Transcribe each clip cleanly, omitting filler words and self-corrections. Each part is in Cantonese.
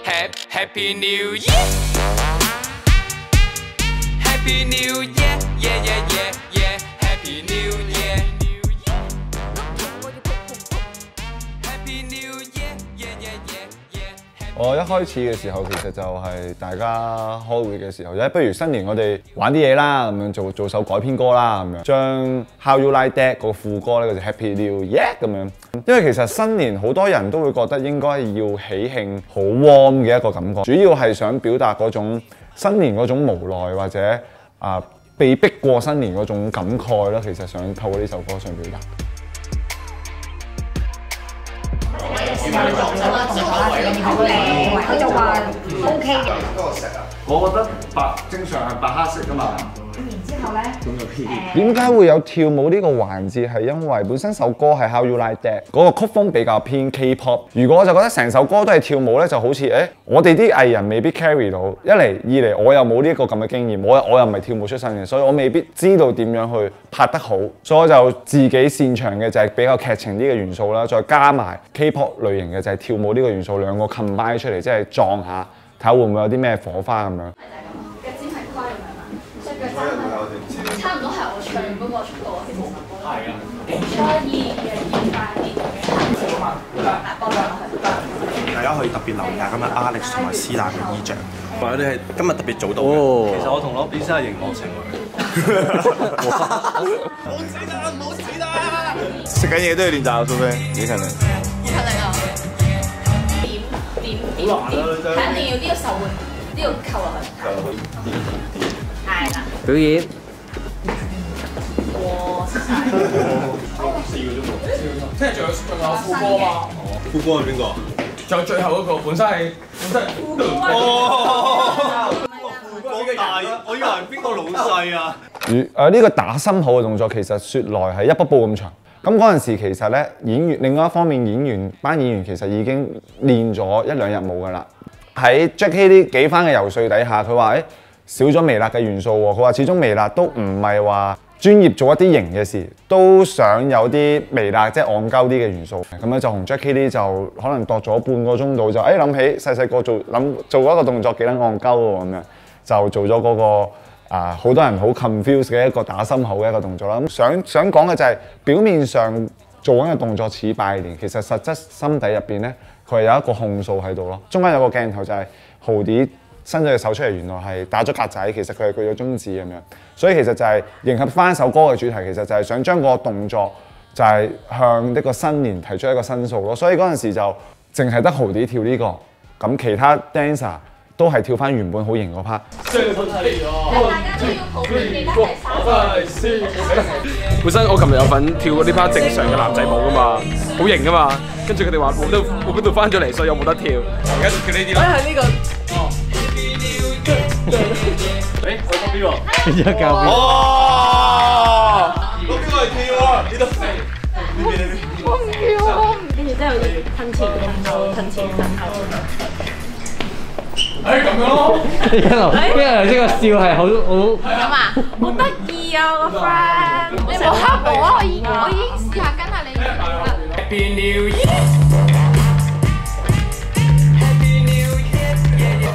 Happy New Year，Happy New Year，yeah，Happy New Year。Happy New Year，yeah。 我一開始嘅時候，其實就係大家開會嘅時候，不如新年我哋玩啲嘢啦，咁樣做首改編歌啦，咁樣將 How You Like That 個副歌咧，就 Happy New Year 咁樣。因為其實新年好多人都會覺得應該要喜慶、好 warm 嘅一個感覺，主要係想表達嗰種新年嗰種無奈或者被逼過新年嗰種感慨啦。其實想透過呢首歌想表達。 時候你做咗個動作啦，自己面好靚，佢就話 OK 嘅。 我覺得正常係白黑色㗎嘛。 然之後咧， 點解會有跳舞呢個環節？係因為本身首歌係 How You Like That 嗰個曲風比較偏 K-pop。如果我就覺得成首歌都係跳舞咧，就好似我哋啲藝人未必 carry 到。一嚟二嚟，我又冇呢一個咁嘅經驗，我又唔係跳舞出身嘅，所以我未必知道點樣去拍得好。所以我就自己擅長嘅就係比較劇情啲嘅元素啦，再加埋 K-pop 類型嘅就係跳舞呢個元素，兩個 combine 出嚟，即係撞下睇下會唔會有啲咩火花咁樣。 差唔多係我唱嗰個速度啊，啲冇乜波。係啊。所以快啲， 大家可以特別留意下今日 Alex 同埋思娜嘅衣着，我哋係今日特別早到嘅。 其實我同羅 B 先係熒幕情侶。冇錢啊！冇錢啊！ 食緊嘢都要練習啊，蘇菲。幾勤力？ 勤力啊！點？睇一定要呢個手腕，呢個扣落去。係啦。 表演。 哇！識晒。 聽日仲有副歌嘛？ 副歌係邊個？ 仲有最後嗰個本身係。 哦！副歌大，我以為係邊個老細啊？ 呢個打心口嘅動作其實説來係一步步咁長。咁嗰陣時其實咧另外一方面班演員其實已經練咗1-2日舞㗎啦。喺 Jackie 呢幾番嘅游説底下，佢話少咗微辣嘅元素喎。佢話始終微辣都唔係話專業做一啲型嘅事，都想有啲微辣即係戇鳩啲嘅元素。咁樣就同 Jackie 呢就可能度咗半個鐘度就諗起細個做一個動作幾撚戇鳩喎，咁樣就做咗嗰個好多人好 confuse 嘅一個打心口嘅一個動作啦。咁想講嘅就係表面上做緊嘅動作似拜年，其實實質心底入邊咧，佢係有一個控訴喺度咯。中間有個鏡頭就係豪啲伸咗隻手出嚟，原來係打咗格仔，其實佢係舉咗中指咁樣。所以其實就係迎合翻首歌嘅主題，其實就係想將個動作就係向呢個新年提出一個申訴咯。所以嗰陣時就淨係得豪啲跳呢個，咁其他 dancer 都係跳翻原本好型嗰 part。 本身我琴日有份跳嗰啲 part 正常嘅男仔舞噶嘛，好型噶嘛，跟住佢哋話冇邊度翻咗嚟，所以我冇得跳。而家就跳呢啲咯。係呢個。我幫邊個？而家教邊？哦！邊個嚟跳啊？呢度。 我唔跳，跟住之後要褪前褪後。 咁樣咯。 因為頭先個笑係好。 咁啊，好得意啊個 friend！ 你冇黑我啊，我已經試下跟下你。 Happy New Year。Happy New Year。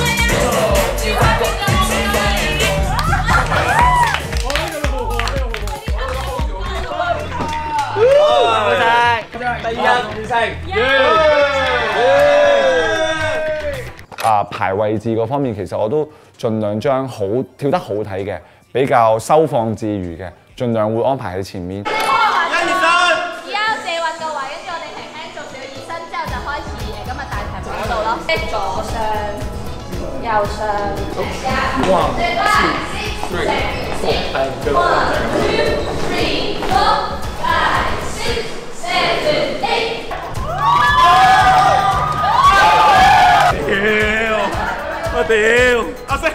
第一完成。 排位置嗰方面，其實我都盡量將跳得好睇嘅，比較收放自如嘅，盡量會安排喺前面。 而家四運個位，跟住我哋輕輕做少熱身之後就開始今日大題目嗰度咯。左上、右上。One, two, three, four, five, six, seven, eight。 我屌！阿星。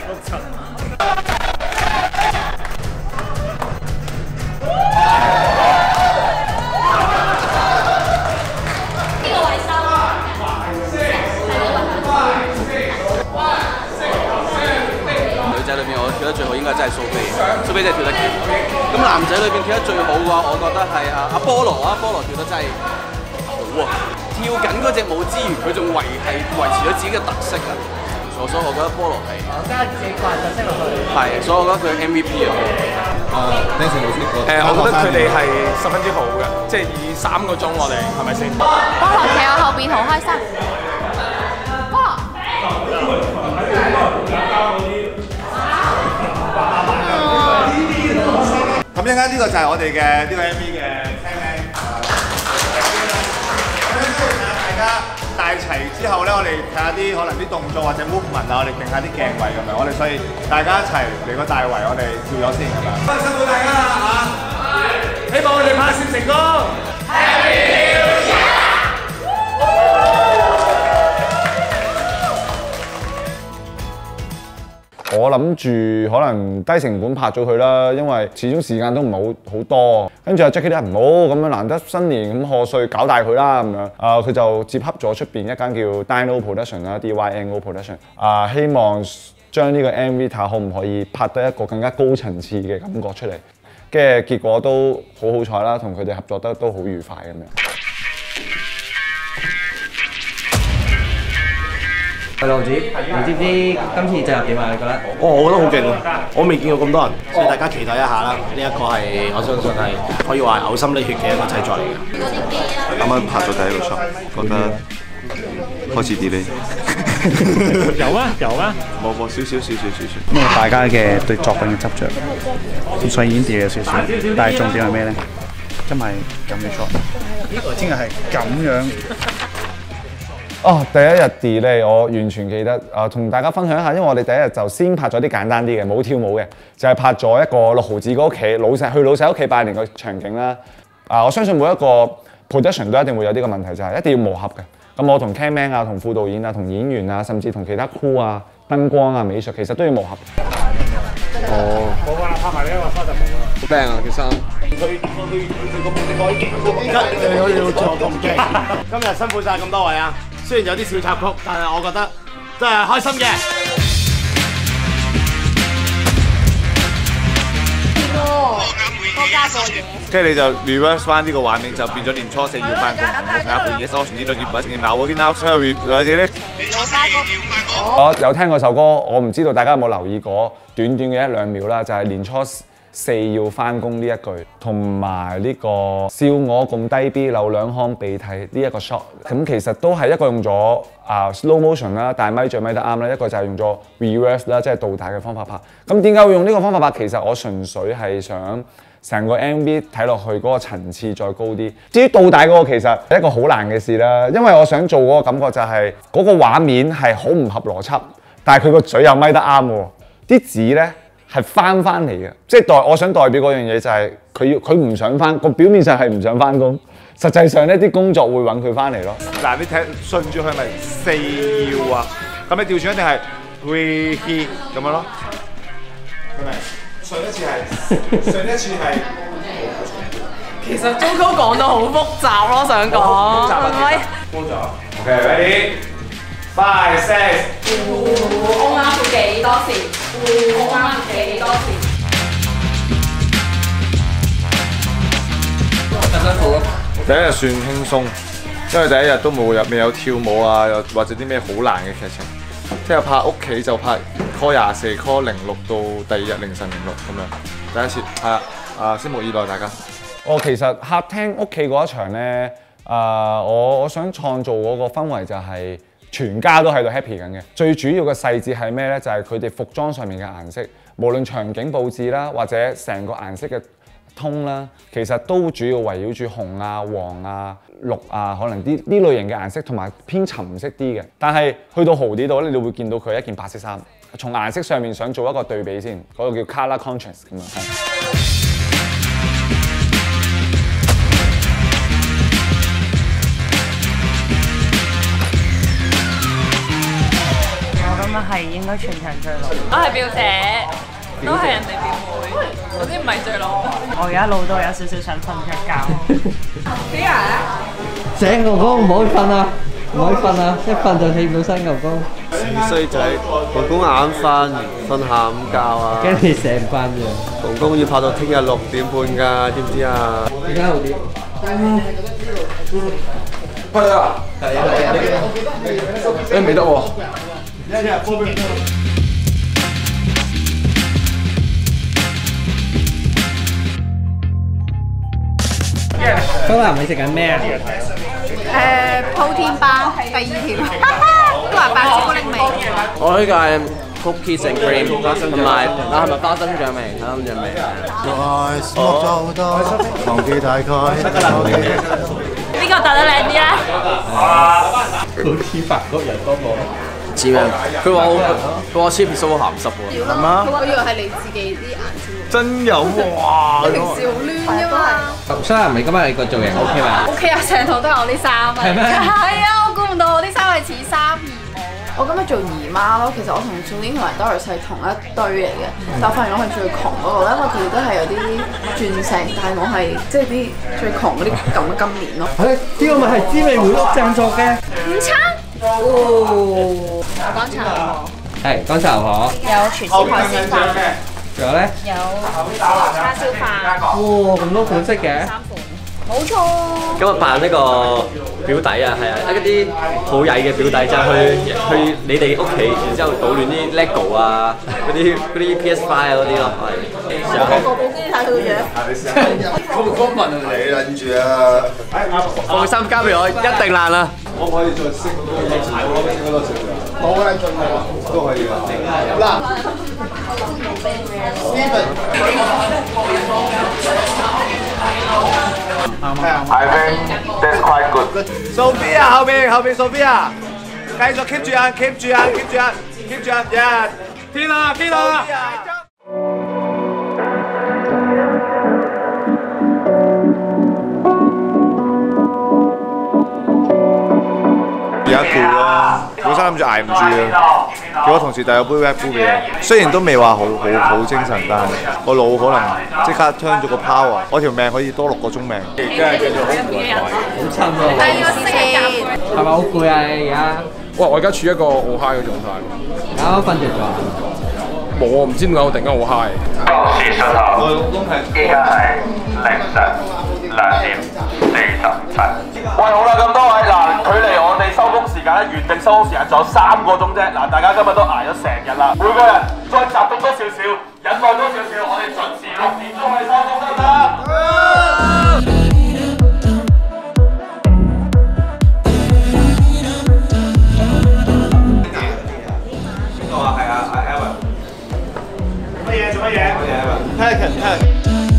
女仔裏邊我跳得最好應該真係蘇菲，蘇菲真係跳得幾好。咁男仔裏邊跳得最好嘅話，我覺得係阿菠蘿啊，菠蘿跳得真係好啊！ 跳緊嗰隻舞之餘，佢仲維持咗自己嘅特色啊！所以我覺得菠蘿係加自己個人特色落去。 係，所以我覺得佢 MVP 啊！ Dancing 老師， 我覺得佢哋係十分之好嘅，即係以3個鐘我哋係咪先？ 菠蘿企我後邊好開心。菠蘿。 咁一陣間呢個就係我哋嘅呢個 MV 嘅聽聽。大家帶齊之後咧，我哋睇下啲可能啲動作或者 movement 啊，我哋定下啲鏡位咁樣，我哋所以大家一齊嚟個大圍，我哋跳咗先咁樣。辛苦大家啦嚇！希望我哋拍攝成功。Happy New Year！ 我諗住可能低成本拍咗佢啦，因為始終時間都唔係好多。跟住阿 Jackie 咧唔好咁樣難得新年咁賀歲搞大佢啦咁樣。佢就接洽咗出邊一間叫 Dino Production 啦 ，DYNO Production。希望將呢個 MV 睇下可唔可以拍得一個更加高層次嘅感覺出嚟。跟住結果都好彩啦，同佢哋合作得都好愉快咁樣。 係盧子，你知唔知今次進入點啊？你覺得？ 我覺得好勁啊！我未見過咁多人，所以大家期待一下啦。呢一個係我相信係可以話係嘔心瀝血嘅一個製作嚟嘅。 啱啱拍咗第一個 shot，覺得開始 delay。 有啊， 冇少。 因為大家嘅對作品嘅執着，咁所以已經 delay 咗少少。但係重點係咩咧？真係咁嘅 shot， 聽日係咁樣。 第一日 delay 我完全記得同大家分享一下，因為我哋第一日就先拍咗啲簡單啲嘅，冇跳舞嘅，就係拍咗一個6毫子嘅屋企，去老細屋企拜年嘅場景啦。我相信每一個 production 都一定會有呢個問題，就係一定要磨合嘅。咁我同 cameraman 啊、同副導演啊、同演員啊，甚至同其他 crew 啊、燈光啊、美術，其實都要磨合。 好啊，拍埋呢一個花就冇啦。 好靚啊，件衫。 佢個目的可以今日辛苦晒咁多位啊！雖然有啲小插曲，但係我覺得真係開心嘅。 多加個嘢。 跟住你就 reverse 翻呢個畫面，就變咗年初4要翻工，睇下半夜收全呢度要揾電腦嗰啲 now 出去或者咧。 我有聽過首歌，我唔知道大家有冇留意過，短短嘅1-2秒啦，就係年初4要翻工呢一句，同埋呢個笑我咁低 B 流2行鼻涕呢一個 shot， 咁其實都係一個用咗slow motion 啦，大咪最咪得啱啦，一個就係用咗 reverse 啦，即係倒帶嘅方法拍。咁點解會用呢個方法拍？其實我純粹係想成個 MV 睇落去嗰個層次再高啲。至於倒帶嗰個其實係一個好難嘅事啦，因為我想做嗰個感覺就係嗰個畫面係好唔合邏輯，但係佢個嘴又咪得啱喎，啲紙咧係翻嚟嘅，即係我想代表嗰樣嘢就係佢唔想翻，個表面上係唔想翻工，實際上呢啲工作會揾佢翻嚟咯。 嗱，你睇順住佢咪4要啊？咁你調轉一定係 we he 咁樣咯。係咪？上一次係。 其實糟糕講到好複雜咯，想講。係咪？ Okay, ready? 5, 6。 我啱咗幾多時？我啱幾多時？ 辛苦咯。 第一日算輕鬆，因為第一日都未有跳舞啊，又或者啲咩好難嘅劇情。聽日拍屋企就拍 call 24 call 06到第二日凌晨06咁樣。第一次係拭目以待大家。 其實客廳屋企嗰一場咧，我想創造嗰個氛圍就係全家都喺度 happy 緊嘅。最主要嘅細節係咩咧？就係佢哋服裝上面嘅顏色，無論場景佈置啦，或者成個顏色嘅通啦，其實都主要圍繞住紅啊、黃啊、綠啊，可能呢類型嘅顏色，同埋偏沉色啲嘅。但係去到豪啲度咧，你會見到佢一件白色衫。從顏色上面想做一個對比先，嗰個叫 colour contrast 咁樣。 咁啊係應該全場最老。 我係表姐，都係人哋表妹，嗰啲唔係最老。 我而家老到有少少想瞓着覺。 點解咧？ 醒哥哥唔可以瞓啊！唔可以瞓啊！一瞓就起唔到身牛公。 衰仔，公公眼瞓，瞓下午覺啊！ 驚你醒唔翻嘅。 公公要拍到聽日6點半㗎，知唔知啊？ 而家好啲。 係啊，誒未得喎。 蘇南你食緊咩啊？ 鋪天巴第2條，都話白朱古力味。 我呢個係 cookies and cream， 同埋係咪花生醬味？花生醬味。 忘記大概。 邊個答得靚啲咧？ 好似法國人多過。 知咩？佢話我 cheap 酥好鹹濕喎。 係嗎？我以為係你自己啲顏色。 真有哇！ 你平時好攣啫嘛。 蘇南你今日你個造型 OK 嘛 ？OK 啊，成套都係我啲衫啊。 係咩？ 係啊，我估唔到我啲衫係似3姨母。我今日做姨媽咯，其實我同宋英同埋 Doris 係同一堆嚟嘅，但我發現我係最窮嗰個，因為佢哋都係有啲鑽石，但係我係即係啲最窮嗰啲咁嘅今年咯。 呢個咪係知味回屋贊助嘅午餐。 哦， 乾炒牛河。 係乾炒牛河。 有全鮮海鮮飯。 仲有咧？ 有叉燒飯。 哇，咁多款式嘅。3款。冇錯。 今日扮呢個表弟啊，係啊，一啲好曳嘅表弟就去你哋屋企，然之後搗亂啲 LEGO 啊，嗰啲 PS5 啊嗰啲咯，係。 個部機睇佢個樣。 公民你撚住啊！ 放心交俾我，一定爛啦！ 可唔可以再識嗰個柴火俾嗰個食㗎？冇啦，盡量都可以㗎。嗱 I think that's quite good. Sophia 後邊 Sophia， 繼續 keep 住啊 keep 住啊 keep 住啊 keep 住啊 ，yeah， 天啦天啦！而家攰啦，本身諗住捱唔住啊，叫我同事遞咗杯 Red Bull 俾我，雖然都未話好精神，但係個腦可能即刻 turn 咗個 power， 我條命可以多6個鐘命。真係繼續好唔該， 好襯喎。係咪好攰啊？你而家？ 哇！我而家處於一個好 high 嘅狀態。 啱啱瞓着咗。 冇啊！唔知點解我突然間好 high。 依家係凌晨2點47。喂，好啦，咁多位嗱，距離我哋收工時間咧，原定收工時間仲有3個鐘啫。嗱，大家今日都捱咗成日啦，每個人再集中多少少，忍耐多少少，我哋準時6點鐘去收工得唔得？邊個啊？係啊，係 Evan。做乜嘢？Pelican。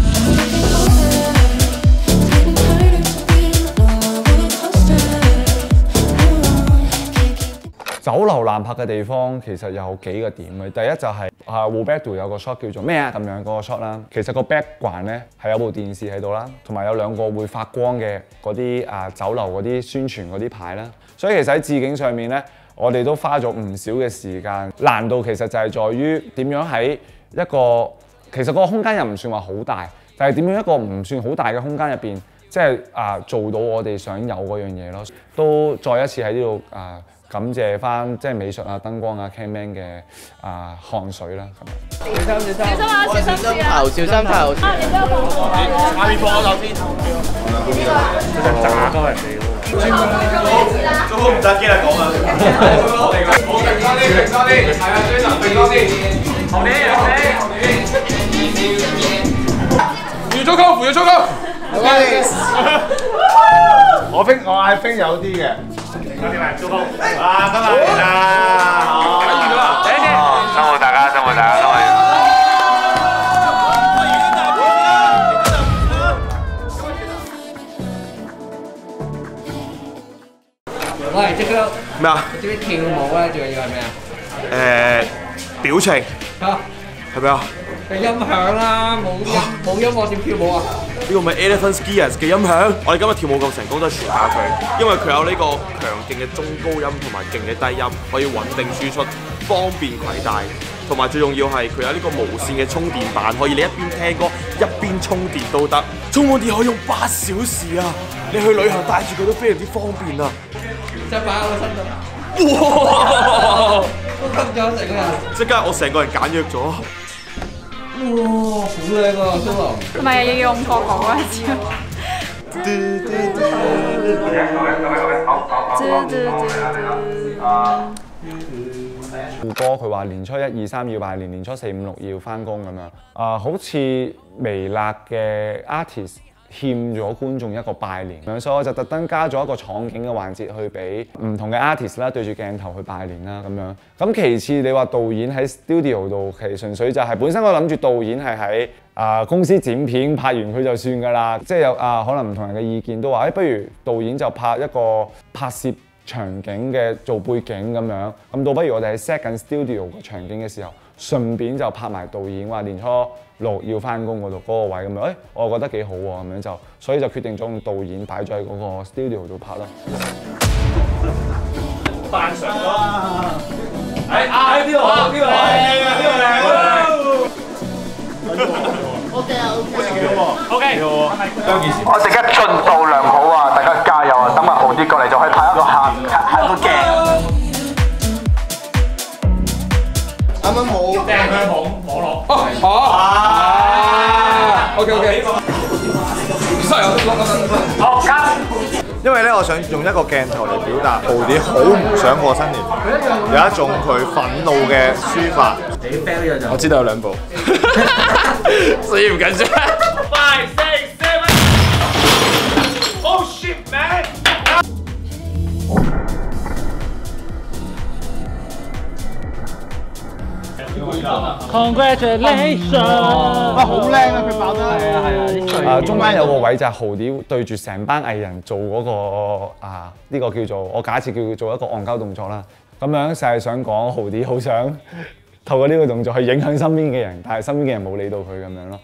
酒樓難拍嘅地方其實有幾個點嘅，第一就係Roberto 有個 shot 叫做咩啊咁樣嗰個 shot 啦，其實個 background 咧係有部電視喺度啦，同埋有2個會發光嘅嗰啲酒樓嗰啲宣傳嗰啲牌啦，所以其實喺置景上面咧，我哋都花咗唔少嘅時間，難度其實就係在於點樣喺一個其實嗰個空間又唔算話好大，但係點樣一個唔算好大嘅空間入邊，即係做到我哋想有嗰樣嘢咯，都再一次喺呢度感謝翻即係美術啊、燈光啊、cameraman 嘅汗水啦咁樣。 小心啊！小心頭，小心頭。 下面放我手先。 炸鳩人哋喎。 都唔得機啦講啊！好，定多啲，係啊，追神定多啲。後面。 扶住高，扶住高。 我嗌冰有啲嘅。今日嚟，辛苦大家，辛苦大家，多謝。 喂，即刻咩啊？ 知唔知跳舞咧？最緊要係咩啊？ 表情嚇係咪啊？ 嘅音響啦，冇音樂點跳舞啊？ 呢個咪 Elephant Skiers 嘅音響，我哋今日跳舞咁成功都係全靠佢，因為佢有呢個強勁嘅中高音同埋勁嘅低音，可以穩定輸出，方便攜帶，同埋最重要係佢有呢個無線嘅充電板，可以你一邊聽歌一邊充電都得，充滿電可以用8小時啊！你去旅行帶住佢都非常之方便啊！ 即係擺喺我身度。 哇！ 都吸咗成個人。 即刻我成個人簡約咗。 哇，好靚啊，蘇龍！ 係咪要用國講嗰一招？ 副歌佢話年初1、2、3要拜年，年初4、5、6要翻工咁樣。好似微辣嘅 artist 欠咗觀眾一個拜年咁，所以我就特登加咗一個廠景嘅環節去俾唔同嘅 artist 啦，對住鏡頭去拜年啦咁樣。咁其次你話導演喺 studio 度，其實純粹就係本身我諗住導演係喺公司剪片拍完佢就算㗎啦，即係有可能唔同人嘅意見都話，不如導演就拍一個拍攝場景嘅做背景咁樣，咁倒不如我哋喺 set 緊 studio 個場景嘅時候，順便就拍埋導演話年初6要翻工嗰度嗰個位咁樣，我覺得幾好喎，咁樣就所以就決定咗用導演擺咗喺嗰個 studio 度拍咯。 扮上咯！呢度好，呢度OK，我陣間進度良好啊，大家加油啊！等埋豪啲過嚟就可以拍一個下個鏡。啱啱冇掟佢網絡。OK。好，cut。 因為咧，我想用一個鏡頭嚟表達豪啲好唔想過新年，有一種佢憤怒嘅抒發。 我知道有2部，所以唔緊張。 5、6、7。Oh shit, man！ Congratulations！ 好靚啊！佢爆得係啊！ 中間有個位就係豪啲對住成班藝人做嗰個呢個叫做我假設叫做一個戇鳩動作啦。咁樣就係想講豪啲好想透過呢個動作去影響身邊嘅人，但係身邊嘅人冇理到佢咁樣咯。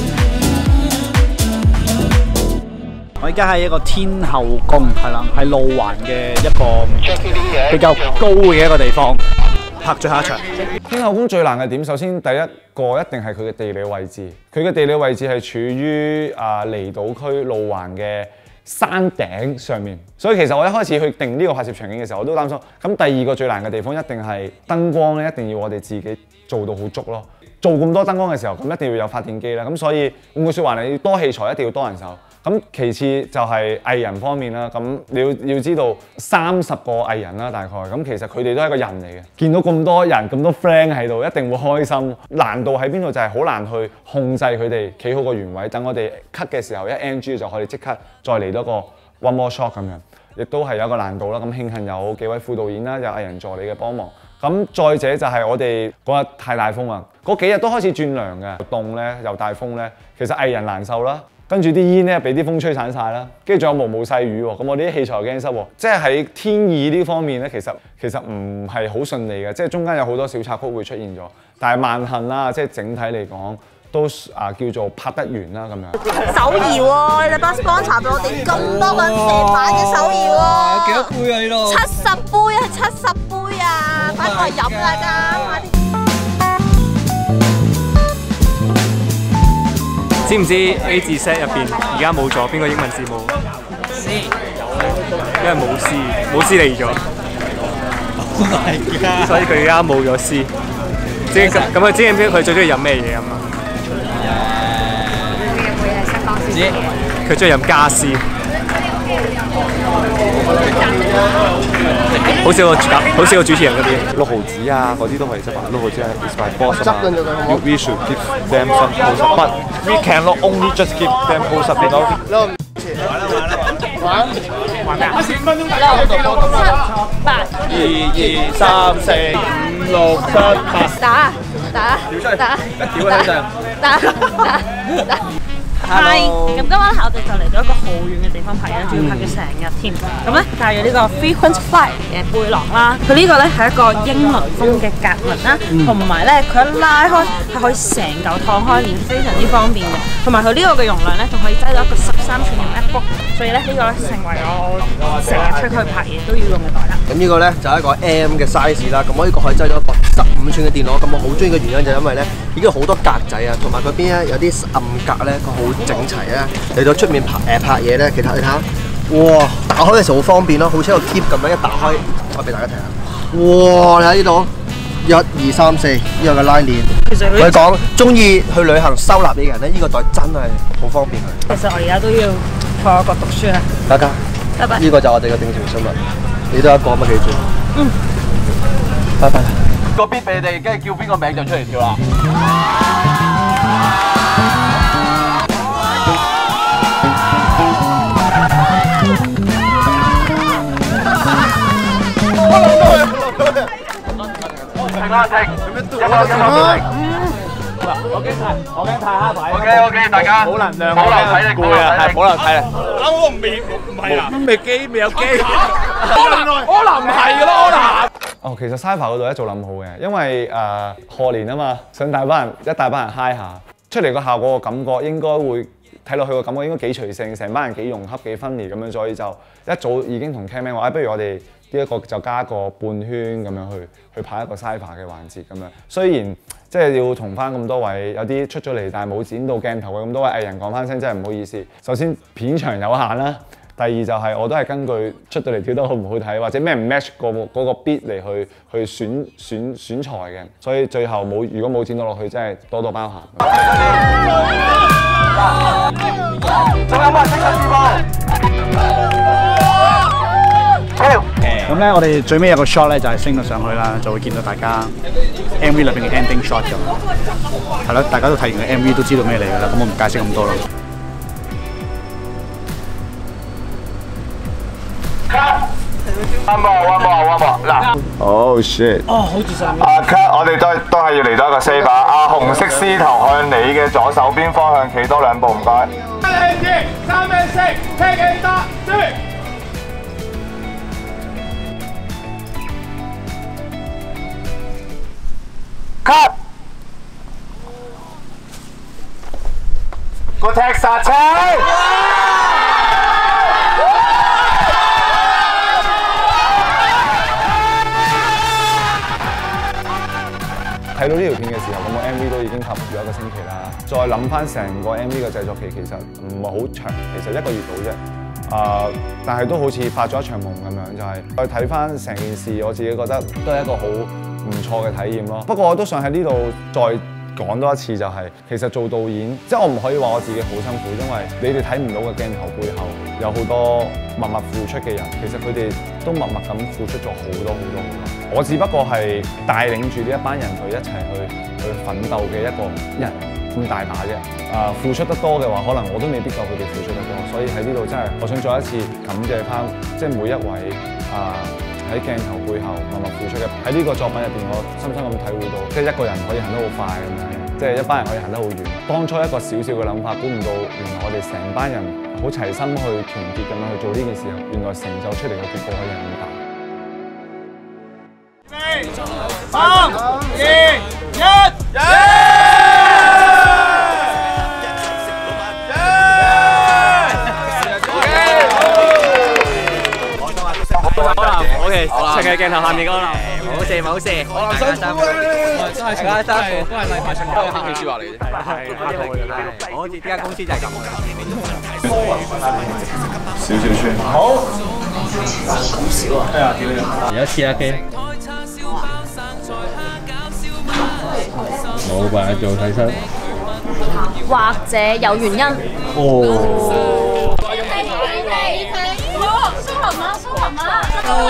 我而家喺一個天后宮，係啦，係路環嘅一個比較高嘅一個地方。拍最後一場。 天后宮最難嘅點，首先第一個一定係佢嘅地理位置。佢嘅地理位置係處於離島區路環嘅山頂上面，所以其實我一開始去定呢個拍攝場景嘅時候，我都擔心。咁第二個最難嘅地方一定係燈光咧，一定要我哋自己做到好足咯。做咁多燈光嘅時候，咁一定要有發電機啦。咁所以換句説話，你要多器材，一定要多人手。咁其次就係藝人方面啦，咁你要知道30個藝人啦，大概咁其實佢哋都係一個人嚟嘅，見到咁多人咁多 friend 喺度，一定會開心。難度喺邊度就係好難去控制佢哋企好個原位，等我哋 cut 嘅時候一 NG 就可以即刻再嚟多個 one more shot 咁樣，亦都係有一個難度啦。咁慶幸有幾位副導演啦，有藝人助理嘅幫忙。咁再者就係我哋嗰日太大風啊，嗰幾日都開始轉涼嘅，凍咧又大風咧，其實藝人難受啦。跟住啲煙咧俾啲風吹散晒啦，跟住仲有毛毛細雨喎，咁我哋啲器材又驚濕喎，即係喺天意呢方面咧，其實唔係好順利嘅，即係中間有好多小插曲會出現咗，但係萬幸啦，即係整體嚟講都叫做拍得完啦咁樣。 手搖喎，你哋班 sponsor 俾我哋咁多個人成版嘅手搖喎， 幾多杯啊呢度 ？70杯啊，70杯啊，快過嚟飲大家，快啲！ 知唔知 A 字 set 入邊而家冇咗邊個英文字母 ？C， 因為冇 C 嚟咗，所以佢而家冇咗 C。咁啊，知唔知佢最中意飲咩嘢啊嘛？佢中意飲加 C。好似個主持人嗰啲 6毫子啊，嗰啲都係執法。6毫子係 is my boss 啊嘛。We should give them some close up, but we cannot only just give them close up, you know. 玩咩啊？15分鐘打6、7、8、2、3、4、5、6、7、8。 打！ 一屌喺上。 打！係，咁今晚我哋就嚟咗一個好遠嘅地方拍嘢，仲要拍咗成日添。咁咧帶咗呢個 Frequent Flyer 嘅背囊啦，佢呢個咧係一個英倫風嘅格紋啦，同埋咧佢一拉開係可以成嚿燙開鏈，非常之方便嘅。同埋佢呢個嘅容量咧，仲可以擠到一個13寸嘅 MacBook，所以咧呢個咧成為我成日出去拍嘢都要用嘅袋啦。 咁呢個咧就係一個 M 嘅 size 啦，咁我呢個可以擠到一個15寸嘅電腦。咁我好中意嘅原因就係因為咧，已經好多格仔啊，同埋佢邊咧有啲暗格咧，佢好整齊啊！嚟到出面拍嘢咧，其實你睇下，哇！打開嘅時候好方便咯，好似一個 keep 咁樣一打開，我俾大家睇下。哇！你睇呢度，1、2、3、4呢個嘅拉鏈。其實我講中意去旅行收納嘅人咧，呢個袋真係好方便佢。 其實我而家都要同我個讀書啦。 大家， 拜拜。 呢個就我哋嘅定情信物，你都有一個乜記住？ 嗯。 拜拜。 個 beat 俾你哋，跟住叫邊個名就出嚟跳啦。 停啦停！有冇？我驚太蝦牌。OK， 大家保留體力，攰啊，係保留體力。啱我唔係啊，未機未有機。柯南唔係噶咯，柯南。 哦，其實 Cypher 嗰度一早諗好嘅，因為賀年啊嘛，想一大班人 high 下，出嚟個效果個感覺應該會睇落去個感覺應該幾隨性，成班人幾融洽幾分裂咁樣，所以就一早已經同 Camman 話，不如我哋呢一個就加個半圈咁樣去拍一個 Cypher 嘅環節咁樣。雖然即係要同翻咁多位有啲出咗嚟但係冇剪到鏡頭嘅咁多位藝人講翻聲，真係唔好意思。首先片長有限啦，第二就係我都係根據出到嚟跳得好唔好睇，或者咩唔 match 嗰個 beat 嚟去選材嘅，所以最後如果冇剪到落去，真係多多包涵。 仲有冇人識得字幕？ 咁咧，我哋最尾有個 shot 咧，就係升到上去啦，就會見到大家 MV 裏邊嘅 ending shot 咁。係咯，大家都睇完個 MV 都知道咩嚟㗎啦，咁我唔解釋咁多啦。 One more 嗱。 Oh shit！ 哦，好似上面。 cut， 我哋都係要嚟到一個 save 啊！紅色獅頭向你嘅左手邊方向企多兩步，唔該。 3、2、4，聽幾多？cut， 個踢煞車。 睇到呢條片嘅時候，咁個 MV 都已經合咗1個星期啦。再諗翻成個 MV 嘅製作期，其實唔係好長，其實1個月到啫。但係都好似發咗一場夢咁樣，就係再睇翻成件事，我自己覺得都係一個好唔錯嘅體驗咯。不過我都想喺呢度再講多一次，就係其實做導演，即係我唔可以話我自己好辛苦，因為你哋睇唔到嘅鏡頭背後有好多默默付出嘅人，其實佢哋都默默咁付出咗好多。我只不過係帶領住呢一班人去一齊去奮鬥嘅一個人咁大把啫。付出得多嘅話，可能我都未必夠佢哋付出得多。所以喺呢度真係，我想再一次感謝翻，即係每一位喺鏡頭背後默默付出嘅。喺呢個作品入邊，我深深咁體會到，即係一個人可以行得好快咁樣，即係一班人可以行得好遠。當初一個小嘅諗法，估唔到原來我哋成班人好齊心去團結咁樣去做呢件事，原來成就出嚟嘅結果可以係咁大。 3、2、1， OK， 情嘅鏡頭下面嗰個，冇事，大家辛苦，都係禮拜上都係客氣説話嚟啫。係，好似呢間公司就係咁嘅。 少穿。好。咁少啊？係啊， 有一次阿 K。冇辦法做替身， 或者有原因。 哦。 蘇林啊！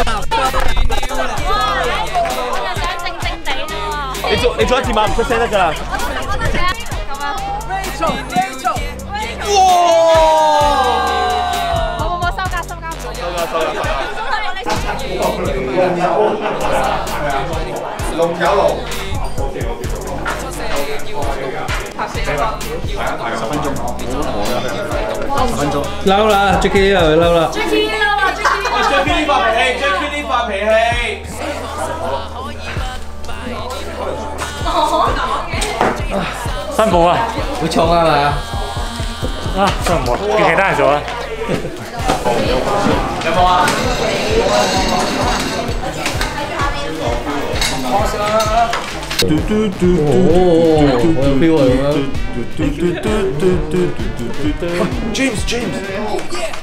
我就想靜靜地咯。 你做一字馬唔出聲得㗎啦。 咁啊 ！Rachel， 冇收價。 龍有龍。10分鐘。 嬲啦 ，Jackie 又嬲啦。 Jackie 呢發脾氣。 辛苦啊！ 好重啊嘛。 真係唔好，叫其他人做啊。 有冇啊？ 我有 feel 啊！ James。